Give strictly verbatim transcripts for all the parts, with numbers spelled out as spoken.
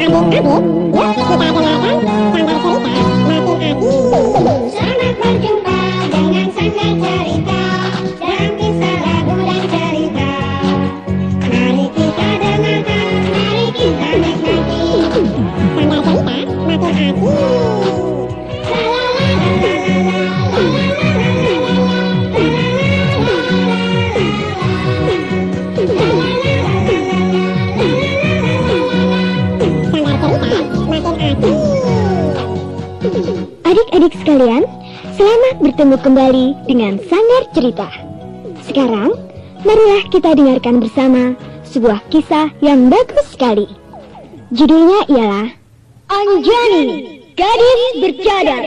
adik-adik, yuk kita dengarkan Sanggar Cerita Makin Asik. Selamat berjumpa dengan Sanggar Cerita dalam kisah lagu dan cerita. Mari kita dengarkan, mari kita nikmati. Sanggar Cerita Makin Asik. Adik-adik sekalian, selamat bertemu kembali dengan Sanggar Cerita. Sekarang, marilah kita dengarkan bersama sebuah kisah yang bagus sekali. Judulnya ialah Anjani, Gadis Bercadar.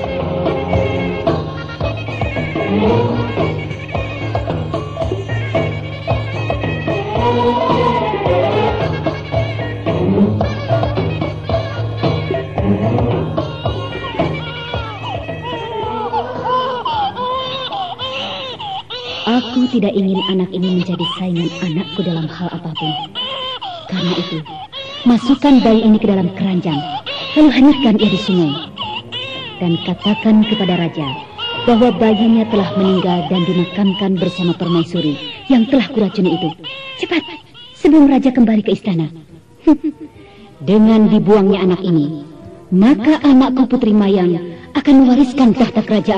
Aku tidak ingin anak ini menjadi saingan anakku dalam hal apapun. Karena itu, masukkan bayi ini ke dalam keranjang, lalu hanyutkan ia di sungai. Dan katakan kepada raja bahwa bayinya telah meninggal dan dimakamkan bersama permaisuri yang telah kuracuni itu. Cepat, sebelum raja kembali ke istana. Dengan dibuangnya anak ini, maka anakku Putri Mayang akan mewariskan tahta kerajaan.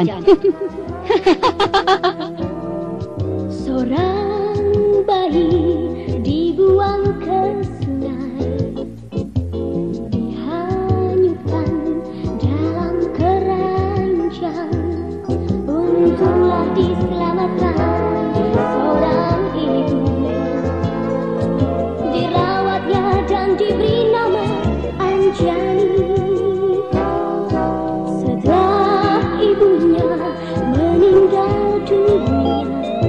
Seorang bayi dibuang ke sungai, dihanyutkan dalam keranjang. Untunglah diselamatkan seorang ibu, dirawatnya dan diberi nama Anjani. Setelah ibunya meninggal dunia,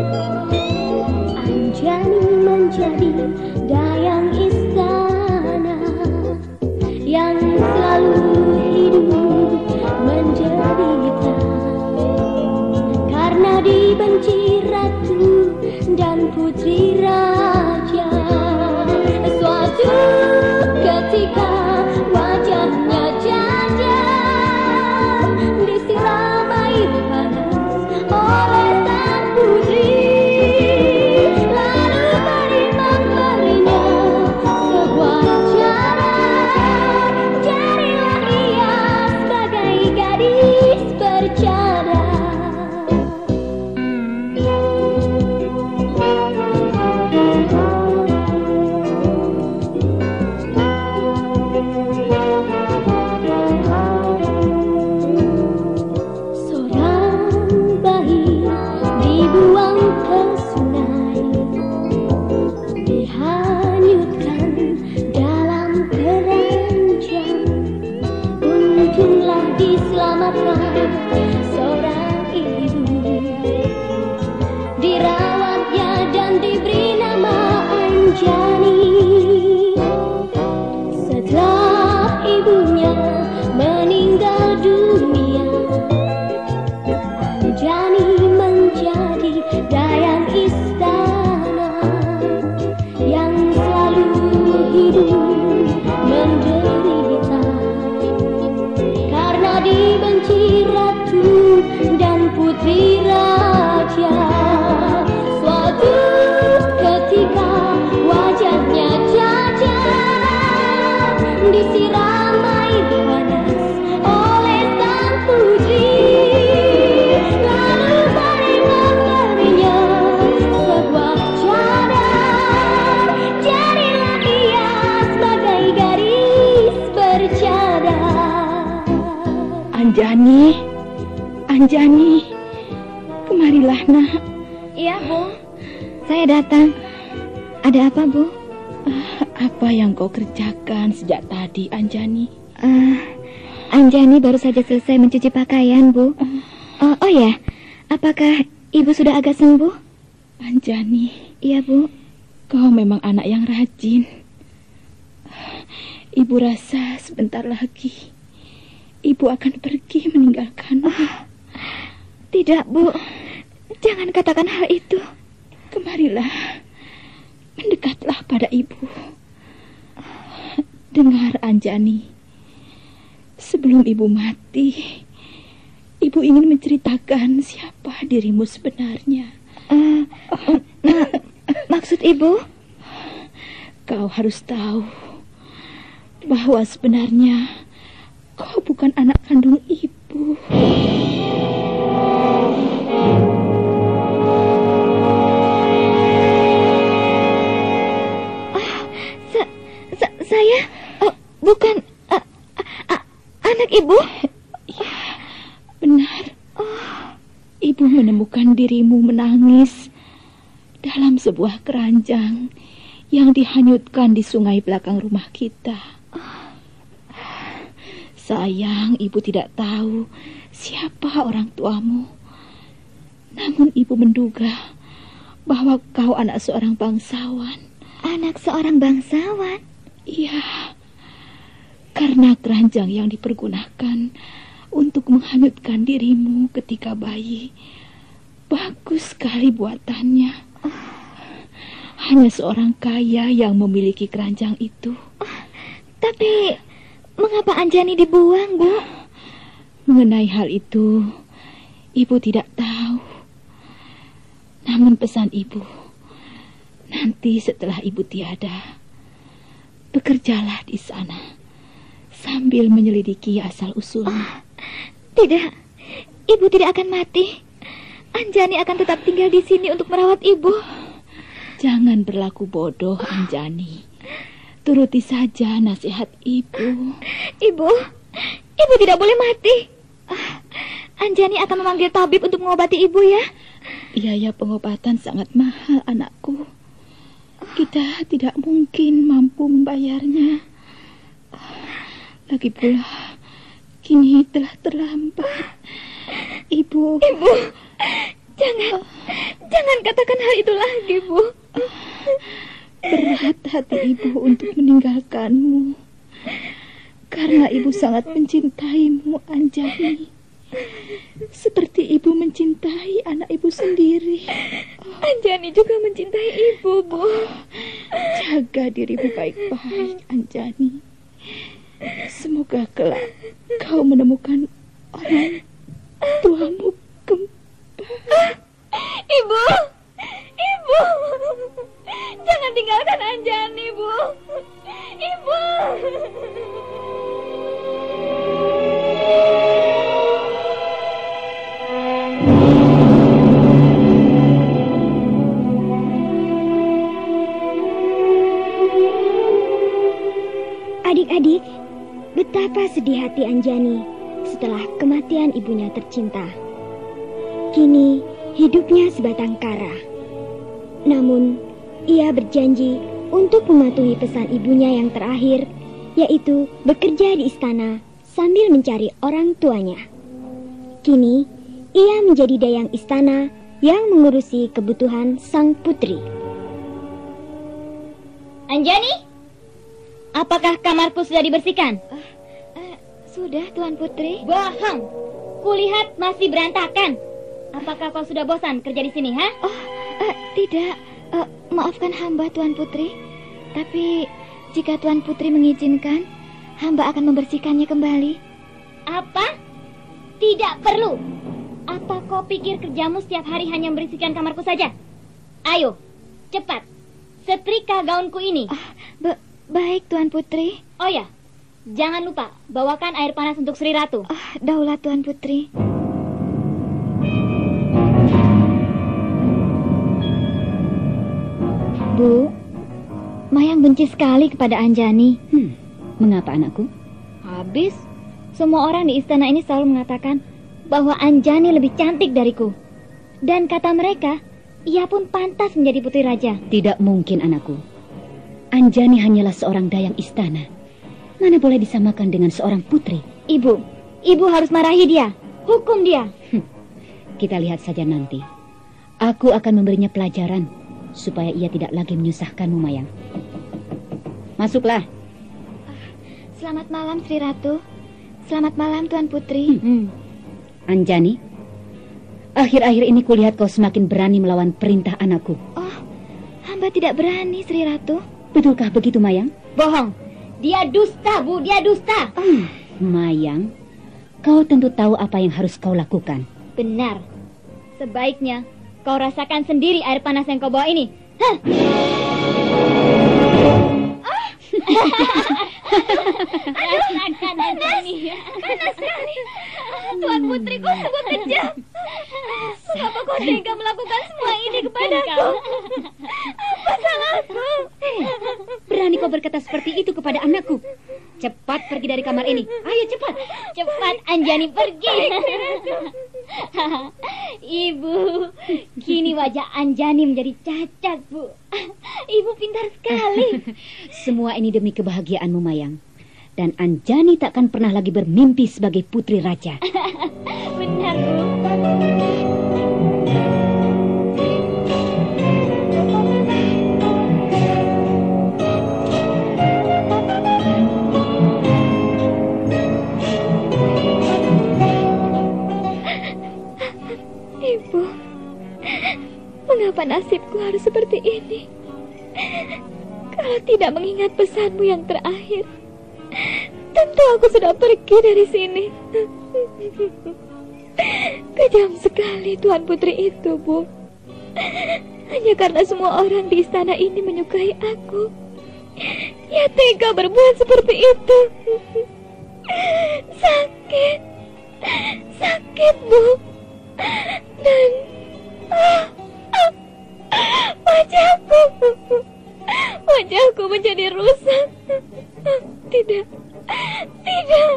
Anjani menjadi dayang istana yang selalu hidup menderita karena dibenci ratu dan putri raja. Suatu ketika wajahnya cacat, disiram air panas oleh sang putri. Seorang ibu, dirawatnya dan diberi nama Anjani. Setelah ibunya meninggal dunia, Anjani menjadi dayang istana yang selalu hidup menderita karena dibenci ratu dan putri raja. Suatu ketika wajahnya cacat, disiram air panas oleh sang putri, lalu berikan darinya sebuah cadar. Jadilah ia sebagai gadis bercadar. Anjani, Anjani, kemarilah nak. Iya Bu, saya datang. Ada apa Bu? Uh, apa yang kau kerjakan sejak tadi, Anjani? Uh, Anjani baru saja selesai mencuci pakaian Bu. Uh. Oh, oh ya, apakah Ibu sudah agak sembuh? Anjani. Iya Bu. Kau memang anak yang rajin. Ibu rasa sebentar lagi Ibu akan pergi meninggalkanmu. Oh, tidak Bu, jangan katakan hal itu. Kemarilah, mendekatlah pada Ibu. Dengar, Anjani. Sebelum ibu mati, ibu ingin menceritakan siapa dirimu sebenarnya. Uh, ma- maksud ibu? Kau harus tahu bahwa sebenarnya kau bukan anak kandung ibu. Saya uh, bukan uh, uh, anak ibu. Ya, benar. Oh. Ibu menemukan dirimu menangis dalam sebuah keranjang yang dihanyutkan di sungai belakang rumah kita. Oh. Sayang, ibu tidak tahu siapa orang tuamu. Namun ibu menduga bahwa kau anak seorang bangsawan. Anak seorang bangsawan? Iya, karena keranjang yang dipergunakan untuk menghanyutkan dirimu ketika bayi bagus sekali buatannya. Oh. Hanya seorang kaya yang memiliki keranjang itu. Oh, tapi mengapa Anjani dibuang, Bu? Mengenai hal itu, ibu tidak tahu. Namun pesan ibu, nanti setelah ibu tiada, bekerjalah di sana sambil menyelidiki asal-usulnya. Oh, tidak, ibu tidak akan mati. Anjani akan tetap tinggal di sini untuk merawat ibu. Jangan berlaku bodoh, Anjani. Turuti saja nasihat ibu. Ibu, ibu tidak boleh mati. Anjani akan memanggil tabib untuk mengobati ibu ya. Biaya pengobatan sangat mahal, anakku. Kita tidak mungkin mampu membayarnya. Lagi pula, kini telah terlambat. Ibu... Ibu, jangan, jangan katakan hal itu lagi, Bu. Berat hati ibu untuk meninggalkanmu. Karena ibu sangat mencintaimu, Anjani. Seperti ibu mencintai anak ibu sendiri. Anjani juga mencintai ibu, Bu. Jaga dirimu baik-baik, Anjani. Semoga kelak kau menemukan orang tuamu kembar. Ibu, ibu, jangan tinggalkan Anjani, Bu. Ibu. Adik-adik, betapa sedih hati Anjani setelah kematian ibunya tercinta. Kini hidupnya sebatang kara. Namun, ia berjanji untuk mematuhi pesan ibunya yang terakhir, yaitu bekerja di istana sambil mencari orang tuanya. Kini, ia menjadi dayang istana yang mengurusi kebutuhan sang putri. Anjani? Apakah kamarku sudah dibersihkan? Uh, uh, sudah, Tuan Putri. Bohong. Kulihat masih berantakan. Apakah kau sudah bosan kerja di sini, ha? Oh, uh, tidak. Uh, maafkan hamba, Tuan Putri. Tapi jika Tuan Putri mengizinkan, hamba akan membersihkannya kembali. Apa? Tidak perlu. Apa kau pikir kerjamu setiap hari hanya membersihkan kamarku saja? Ayo, cepat. Setrika gaunku ini. Uh, ba- baik, Tuan Putri. Oh ya, jangan lupa bawakan air panas untuk Sri Ratu. Ah, uh, daulat, Tuan Putri. Bu, Mayang benci sekali kepada Anjani. Hmm, mengapa anakku? Habis, semua orang di istana ini selalu mengatakan bahwa Anjani lebih cantik dariku. Dan kata mereka, ia pun pantas menjadi putri raja. Tidak mungkin, anakku. Anjani hanyalah seorang dayang istana. Mana boleh disamakan dengan seorang putri? Ibu, ibu harus marahi dia. Hukum dia. Hmm, kita lihat saja nanti. Aku akan memberinya pelajaran supaya ia tidak lagi menyusahkanmu, Mayang. Masuklah. Selamat malam, Sri Ratu. Selamat malam, Tuan Putri. Hmm. Anjani, akhir-akhir ini kulihat kau semakin berani melawan perintah anakku. Oh, hamba tidak berani, Sri Ratu. Betulkah begitu, Mayang? Bohong. Dia dusta, Bu, dia dusta. Hmm, Mayang, kau tentu tahu apa yang harus kau lakukan. Benar. Sebaiknya kau rasakan sendiri air panas yang kau bawa ini. Hah? Rasakan ini. Panas sekali. Tuan Putri, kau sungguh kejam. Mengapa kau tega melakukan semua ini kepadaku? Apa salahku? Berani kau berkata seperti itu kepada anakku? Cepat pergi dari kamar ini. Ayo cepat. Cepat Anjani pergi. Ibu, kini wajah Anjani menjadi cacat, Bu. Ibu pintar sekali. Semua ini demi kebahagiaanmu, Mayang. Dan Anjani takkan pernah lagi bermimpi sebagai putri raja. Benar, Bu. Ibu, mengapa nasibku harus seperti ini? Kalau tidak mengingat pesanmu yang terakhir, tentu aku sudah pergi dari sini. Kejam sekali Tuan Putri itu, Bu. Hanya karena semua orang di istana ini menyukai aku, ia tega berbuat seperti itu. Sakit, sakit, Bu. Dan ah, ah, wajahku, wajahku menjadi rusak. Tidak, tidak.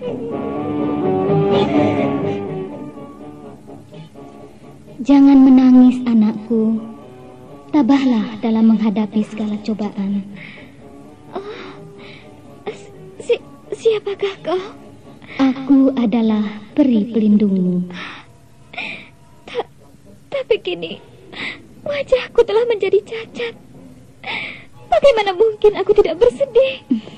Jangan menangis, anakku. Tabahlah dalam menghadapi segala cobaan. Oh, si, siapakah kau? Aku adalah peri pelindungmu. Ta, tapi kini wajahku telah menjadi cacat. Bagaimana mungkin aku tidak bersedih?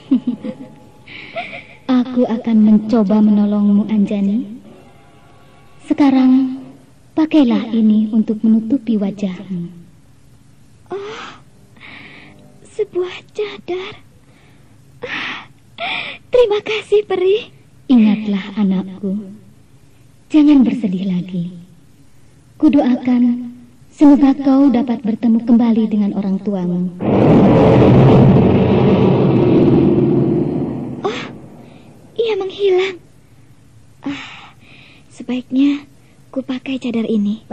Aku akan mencoba menolongmu, Anjani. Sekarang, pakailah ini untuk menutupi wajahmu. Oh, sebuah cadar. Ah, terima kasih, Peri. Ingatlah, anakku. Jangan bersedih lagi. Kudoakan semoga kau dapat bertemu kembali dengan orang tuamu. Oh, ia menghilang. Ah, sebaiknya ku pakai cadar ini.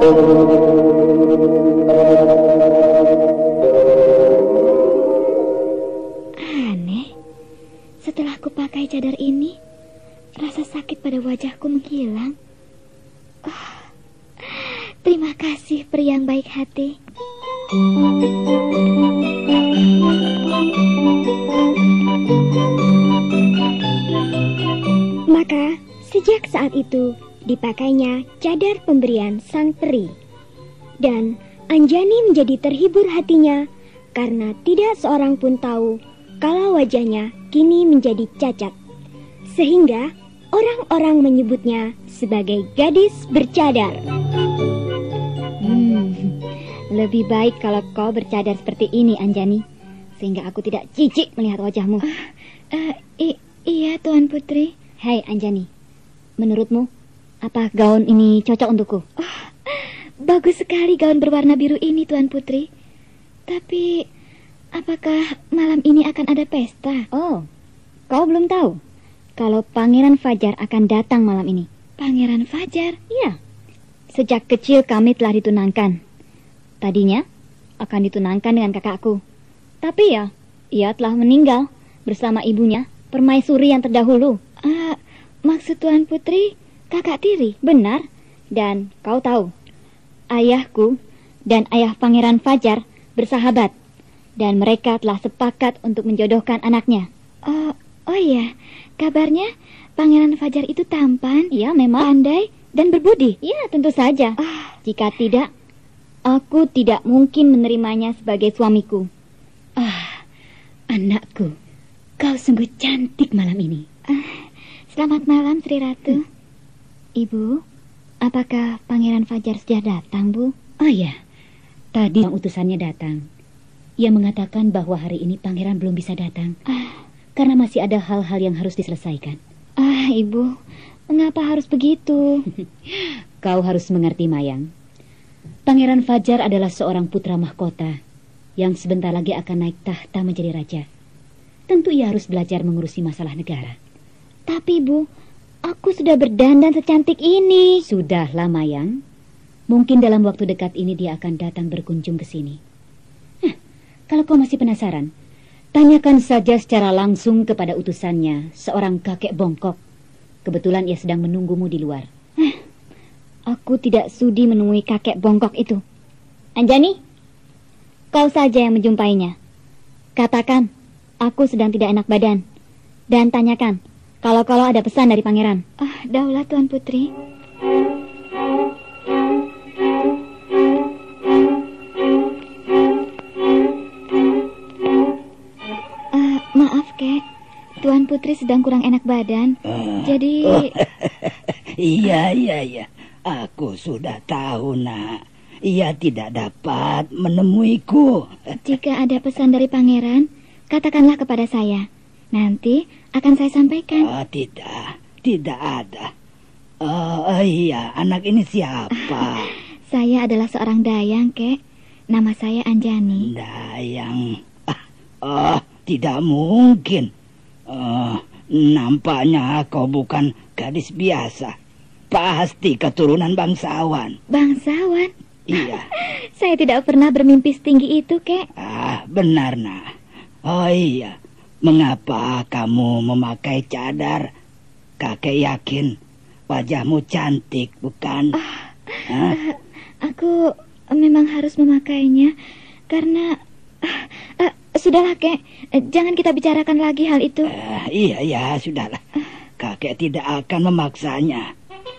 Aneh, setelah ku pakai cadar ini, rasa sakit pada wajahku menghilang. Oh, terima kasih peri yang baik hati. Maka sejak saat itu dipakainya cadar pemberian sang peri. Dan Anjani menjadi terhibur hatinya karena tidak seorang pun tahu kalau wajahnya kini menjadi cacat. Sehingga orang-orang menyebutnya sebagai gadis bercadar. Hmm, lebih baik kalau kau bercadar seperti ini, Anjani, sehingga aku tidak jijik melihat wajahmu. Uh, uh, i- iya, Tuan Putri. Hai, Anjani, menurutmu apa gaun ini cocok untukku? Oh, bagus sekali gaun berwarna biru ini, Tuan Putri. Tapi, apakah malam ini akan ada pesta? Oh, kau belum tahu kalau Pangeran Fajar akan datang malam ini. Pangeran Fajar? Iya, sejak kecil kami telah ditunangkan. Tadinya akan ditunangkan dengan kakakku. Tapi ya, ia telah meninggal bersama ibunya, Permaisuri yang terdahulu. Uh, maksud Tuan Putri, kakak tiri? Benar, dan kau tahu, ayahku dan ayah Pangeran Fajar bersahabat, dan mereka telah sepakat untuk menjodohkan anaknya. Oh, oh iya, kabarnya Pangeran Fajar itu tampan, Iya, memang. pandai, dan berbudi. Iya, tentu saja. Ah, Jika tidak, aku tidak mungkin menerimanya sebagai suamiku. Ah, anakku, kau sungguh cantik malam ini. ah, selamat malam, Sri Ratu. Hmm. Ibu, apakah Pangeran Fajar sudah datang, Bu? Oh iya, tadi yang utusannya datang. Ia mengatakan bahwa hari ini Pangeran belum bisa datang. Ah, karena masih ada hal-hal yang harus diselesaikan. Ah, Ibu, mengapa harus begitu? Kau harus mengerti, Mayang. Pangeran Fajar adalah seorang putra mahkota yang sebentar lagi akan naik tahta menjadi raja. Tentu ia harus belajar mengurusi masalah negara. Tapi, Bu, aku sudah berdandan secantik ini. Sudahlah, Mayang. Mungkin dalam waktu dekat ini dia akan datang berkunjung ke sini. Nah, kalau kau masih penasaran, tanyakan saja secara langsung kepada utusannya, seorang kakek bongkok. Kebetulan ia sedang menunggumu di luar. Aku tidak sudi menemui kakek bongkok itu. Anjani, kau saja yang menjumpainya. Katakan, aku sedang tidak enak badan. Dan tanyakan, kalau-kalau ada pesan dari pangeran. Ah, daulah Tuan Putri. Uh, maaf, Kek. Tuan Putri sedang kurang enak badan. Uh, Jadi... Oh. Iya, iya, iya. Aku sudah tahu, Nak. Ia tidak dapat menemuiku. Jika ada pesan dari pangeran, katakanlah kepada saya. Nanti akan saya sampaikan. Oh, tidak, tidak ada. Oh, oh iya, anak ini siapa? Saya adalah seorang dayang, Kek. Nama saya Anjani. Dayang? Ah, oh, tidak mungkin. Oh, nampaknya kau bukan gadis biasa. Pasti keturunan bangsawan. Bangsawan? Iya. Saya tidak pernah bermimpi setinggi itu, Kek. Ah, benar, Nak. Oh iya, mengapa kamu memakai cadar? Kakek yakin wajahmu cantik, bukan? Ah, uh, aku memang harus memakainya karena... Uh, uh, sudahlah, Kek. Uh, jangan kita bicarakan lagi hal itu. Uh, iya, iya, sudahlah. Kakek tidak akan memaksanya.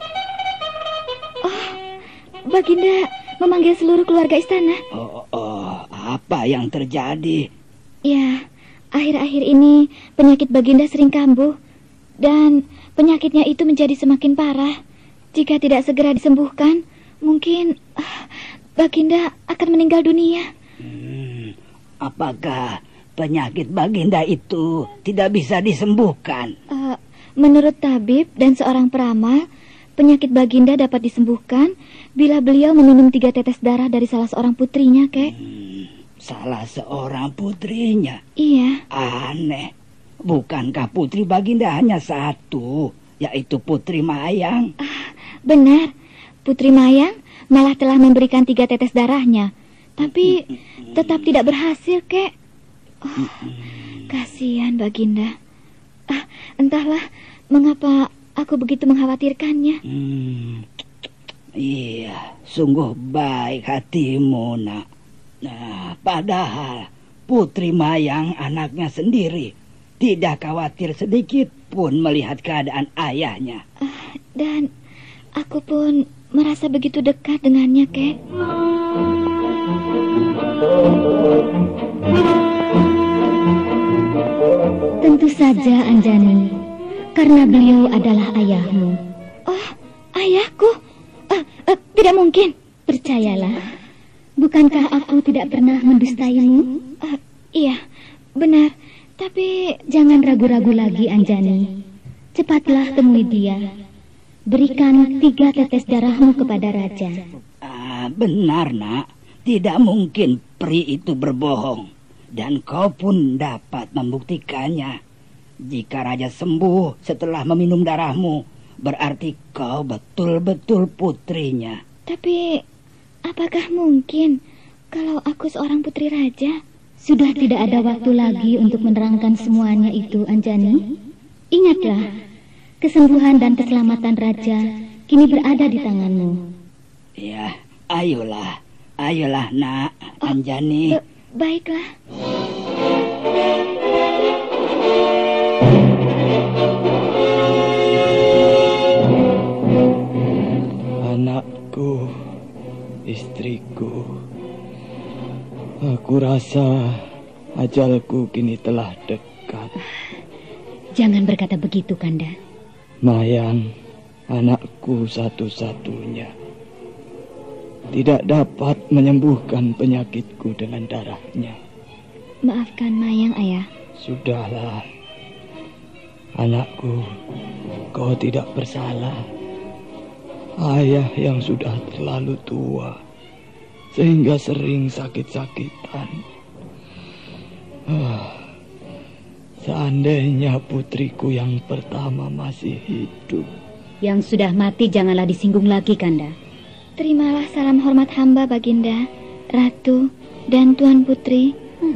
Baginda memanggil seluruh keluarga istana. Oh, oh, apa yang terjadi? Ya, akhir-akhir ini penyakit Baginda sering kambuh. Dan penyakitnya itu menjadi semakin parah. Jika tidak segera disembuhkan, mungkin uh, Baginda akan meninggal dunia. Hmm, apakah penyakit Baginda itu tidak bisa disembuhkan? Uh, menurut tabib dan seorang peramal, penyakit Baginda dapat disembuhkan bila beliau meminum tiga tetes darah dari salah seorang putrinya, Kek. Hmm, salah seorang putrinya? Iya. Aneh. Bukankah putri Baginda hanya satu, yaitu Putri Mayang? Ah, benar. Putri Mayang malah telah memberikan tiga tetes darahnya. Tapi tetap tidak berhasil, Kek. Oh, kasihan Baginda. Ah, entahlah mengapa aku begitu mengkhawatirkannya. Hmm, iya, sungguh baik hatimu, Nak. Nah, padahal Putri Mayang anaknya sendiri tidak khawatir sedikit pun melihat keadaan ayahnya. Uh, dan aku pun merasa begitu dekat dengannya, Kek. Tentu saja, Anjani. Karena beliau adalah ayahmu. Oh, ayahku? Uh, uh, tidak mungkin. Percayalah. Bukankah aku tidak pernah mendustaimu? Uh, iya, benar. Tapi jangan ragu-ragu lagi, Anjani. Cepatlah temui dia. Berikan tiga tetes darahmu kepada raja. Ah, benar, Nak. Tidak mungkin pri itu berbohong. Dan kau pun dapat membuktikannya. Jika raja sembuh setelah meminum darahmu, berarti kau betul-betul putrinya. Tapi apakah mungkin kalau aku seorang putri raja? Sudah tidak ada waktu lagi untuk menerangkan semuanya itu, Anjani. Ingatlah, kesembuhan dan keselamatan raja kini berada di tanganmu. Ya, ayolah, ayolah, Nak, Anjani. Oh, baiklah. Anakku, istriku, aku rasa ajalku kini telah dekat. Jangan berkata begitu, Kanda. Mayang, anakku satu-satunya, tidak dapat menyembuhkan penyakitku dengan darahnya. Maafkan Mayang, Ayah. Sudahlah, Anakku, kau tidak bersalah. Ayah yang sudah terlalu tua, sehingga sering sakit-sakitan. Ah, seandainya putriku yang pertama masih hidup. Yang sudah mati janganlah disinggung lagi, Kanda. Terimalah salam hormat hamba, Baginda, Ratu, dan Tuan Putri. Hmm.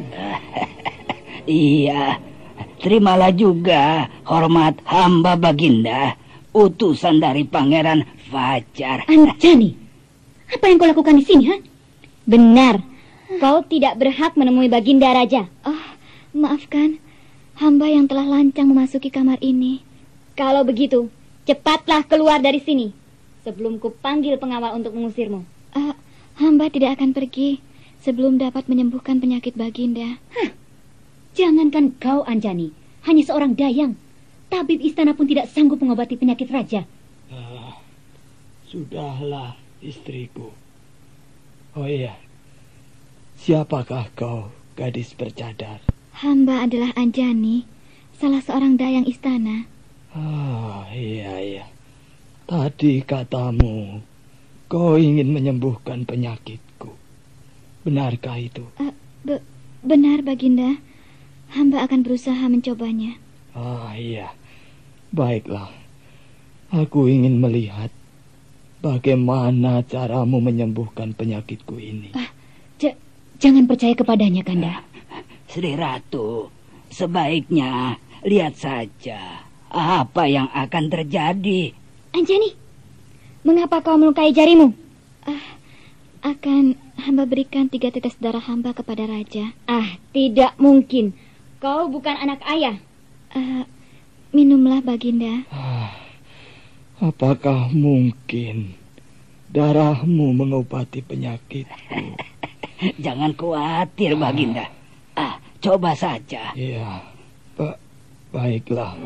Iya, terimalah juga hormat hamba, Baginda, utusan dari Pangeran Fajar. Anjani, apa yang kau lakukan di sini, ha? Benar, kau tidak berhak menemui Baginda Raja. Oh, maafkan, hamba yang telah lancang memasuki kamar ini. Kalau begitu, cepatlah keluar dari sini sebelum ku panggil pengawal untuk mengusirmu. Uh, hamba tidak akan pergi sebelum dapat menyembuhkan penyakit Baginda. Hah, jangankan kau, Anjani, hanya seorang dayang. Tabib istana pun tidak sanggup mengobati penyakit raja. Ah, sudahlah, istriku. Oh iya, siapakah kau, gadis bercadar? Hamba adalah Anjani, salah seorang dayang istana. Ah, iya, iya. Tadi katamu, kau ingin menyembuhkan penyakitku. Benarkah itu? Uh, be benar, Baginda. Hamba akan berusaha mencobanya. Ah, iya. Baiklah. Aku ingin melihat bagaimana caramu menyembuhkan penyakitku ini. Ah, jangan percaya kepadanya, Kanda. Sri Ratu, sebaiknya lihat saja apa yang akan terjadi. Anjani, mengapa kau melukai jarimu? Ah, akan hamba berikan tiga tetes darah hamba kepada raja. Ah, tidak mungkin. Kau bukan anak ayah. Uh, minumlah, Baginda. Ah, apakah mungkin darahmu mengobati penyakitku? Jangan khawatir, Baginda. Ah, coba saja. Iya, ba baiklah.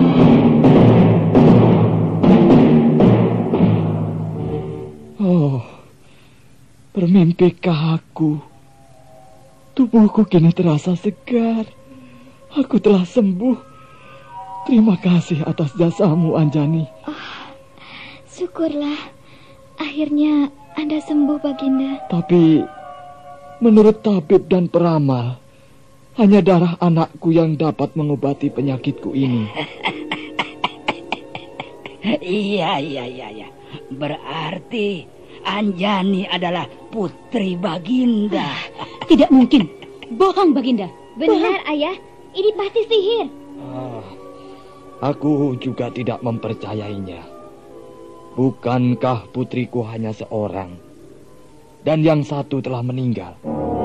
Oh, bermimpikah aku? Tubuhku kini terasa segar. Aku telah sembuh. Terima kasih atas jasamu, Anjani. Oh, syukurlah. Akhirnya Anda sembuh, Baginda. Tapi menurut tabib dan peramal, hanya darah anakku yang dapat mengobati penyakitku ini. Iya, iya, iya, iya. Berarti Anjani adalah putri Baginda. Tidak mungkin. Bohong, Baginda. Benar, Ayah. Ini pasti sihir. Ah, aku juga tidak mempercayainya. Bukankah putriku hanya seorang? Dan yang satu telah meninggal.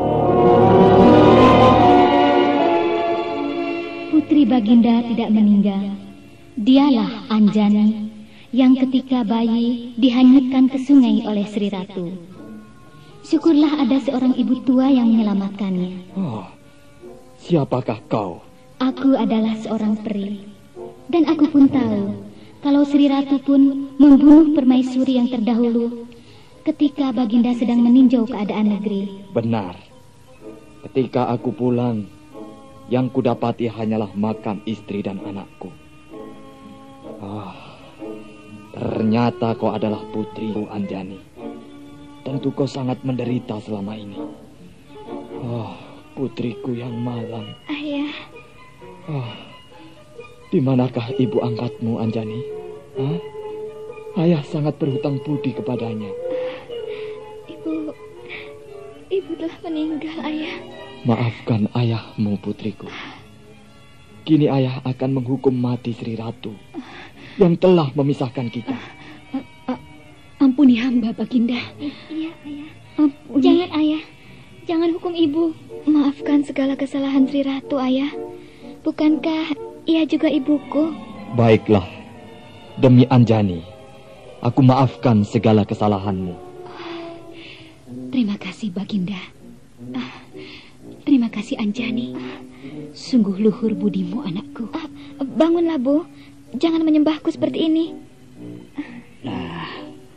Putri Baginda tidak meninggal. Dialah Anjani yang ketika bayi dihanyutkan ke sungai oleh Sri Ratu. Syukurlah ada seorang ibu tua yang menyelamatkannya. Oh, siapakah kau? Aku adalah seorang peri. Dan aku pun tahu kalau Sri Ratu pun membunuh permaisuri yang terdahulu ketika Baginda sedang meninjau keadaan negeri. Benar. Ketika aku pulang, yang kudapati hanyalah makam istri dan anakku. Oh, ternyata kau adalah putriku, Anjani. Tentu kau sangat menderita selama ini. Oh, putriku yang malang. Ayah. Oh, di manakah ibu angkatmu, Anjani? Hah? Ayah sangat berhutang budi kepadanya. Ibu, ibu telah meninggal, Ayah. Maafkan ayahmu, putriku. Kini ayah akan menghukum mati Sri Ratu yang telah memisahkan kita. Uh, uh, uh, ampuni hamba, Baginda. Iya, Ayah. Ampuni. Jangan, Ayah. Jangan hukum ibu. Maafkan segala kesalahan Sri Ratu, Ayah. Bukankah ia juga ibuku? Baiklah. Demi Anjani, aku maafkan segala kesalahanmu. Terima kasih, Baginda. Uh, terima kasih, Anjani. Sungguh luhur budimu, anakku. Uh, bangunlah, Bu. Jangan menyembahku seperti ini. Nah,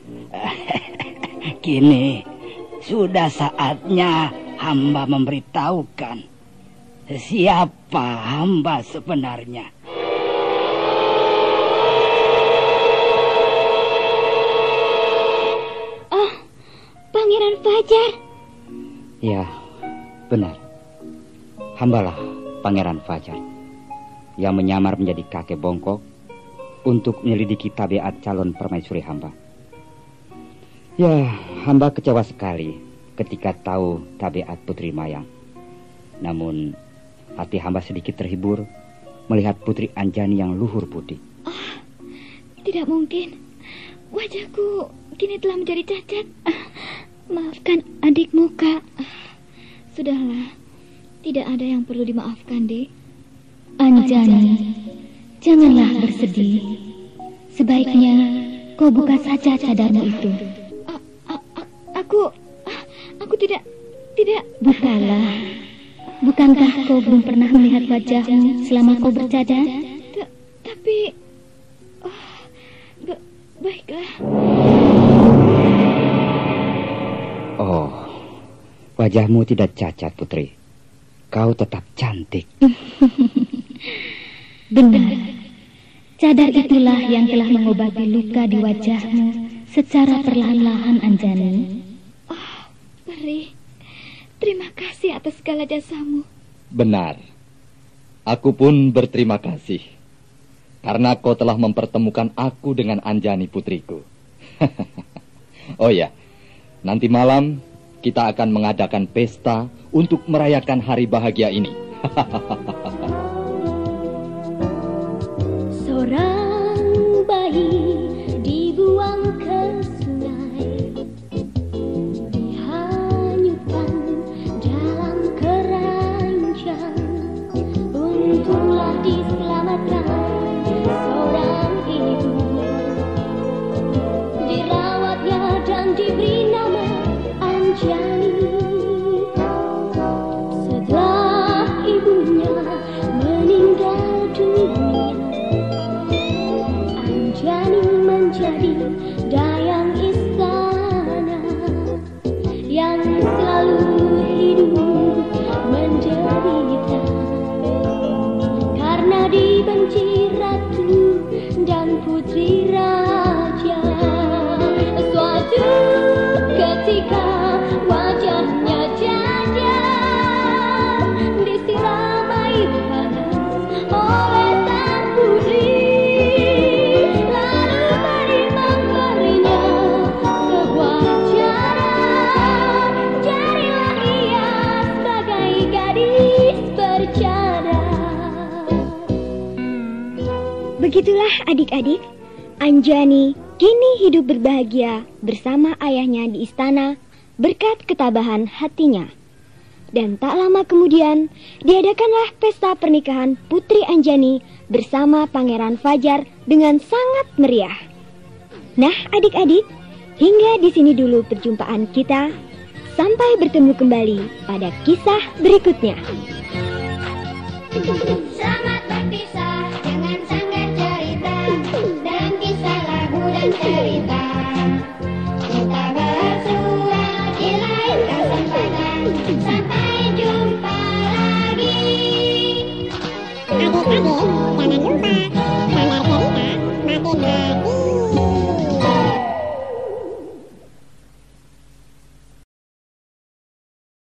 kini sudah saatnya hamba memberitahukan siapa hamba sebenarnya. Fajar. Ya, benar. Hambalah Pangeran Fajar yang menyamar menjadi kakek bongkok untuk menyelidiki tabiat calon permaisuri hamba. Ya, hamba kecewa sekali ketika tahu tabiat Putri Mayang. Namun, hati hamba sedikit terhibur melihat Putri Anjani yang luhur budi. Oh, tidak mungkin. Wajahku kini telah menjadi cacat. Ah, maafkan adikmu, Kak. Ah, sudahlah, tidak ada yang perlu dimaafkan, Dek. Anjani, janganlah bersedih. Sebaiknya kau buka saja cadarmu itu. A a a aku, aku tidak, tidak. Bukalah. Bukankah kau belum pernah melihat wajahmu selama kau bercadar? Ta tapi, oh, ba baiklah. Oh, wajahmu tidak cacat, Putri. Kau tetap cantik. Benar. Cadar itulah yang telah mengobati luka di wajahmu secara perlahan-lahan, Anjani. Oh, Peri, terima kasih atas segala jasamu. Benar. Aku pun berterima kasih karena kau telah mempertemukan aku dengan Anjani putriku. Oh ya, nanti malam kita akan mengadakan pesta untuk merayakan hari bahagia ini. Seorang bayi dibuang ke sungai, dihanyutkan dalam keranjang. Untunglah diselamatkan seorang ibu, dirawatnya dan diberi nama Anjani. Setelah ibunya meninggal dunia, Anjani menjadi dayang istana yang selalu hidup menderita karena dibenci ratu dan putri raja. Suatu ketika wajahnya cacat, disiram air panas oleh sang putri. Lalu beri memberinya sebuah cadar. Jadilah ia sebagai gadis bercadar. Begitulah adik-adik, Anjani kini hidup berbahagia bersama ayahnya di istana berkat ketabahan hatinya. Dan tak lama kemudian diadakanlah pesta pernikahan Putri Anjani bersama Pangeran Fajar dengan sangat meriah. Nah adik-adik, hingga di sini dulu perjumpaan kita. Sampai bertemu kembali pada kisah berikutnya. Selamat berpisah dengan sanggar cerita dan kisah lagu dan cerita. Kita bersua di lain kesempatan. Sampai jumpa lagi. Adik-adik, jangan lupa sanggar cerita makin lagi.